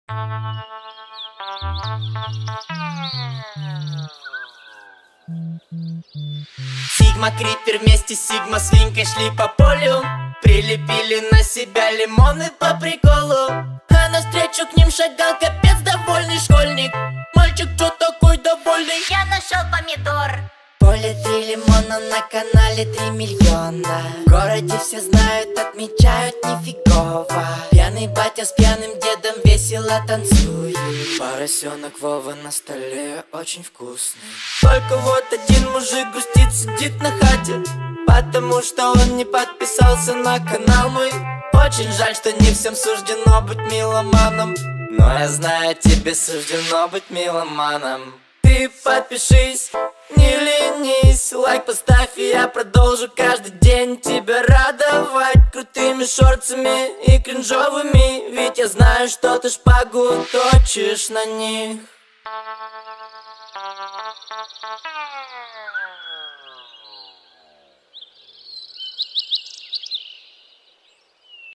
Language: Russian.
Сигма Крипер вместе с Сигма Свинкой шли по полю, прилепили на себя лимоны по приколу. А навстречу к ним шагал капец довольный школьник. Мальчик, чё такой довольный? Я нашел помидор. Поле 3 лимона, на канале 3 миллиона. В городе все знают, отмечают нифигово. Пьяный батя с пьяным дедом весело танцует. Поросенок Вова на столе очень вкусный. Только вот один мужик грустит, сидит на хате, потому что он не подписался на канал мой. Очень жаль, что не всем суждено быть меломаном, но я знаю, тебе суждено быть меломаном. Ты подпишись, не ленись, лайк поставь, и я продолжу каждый день тебя радовать крутыми шорцами и кринжовыми. Ведь я знаю, что ты шпагу точишь на них.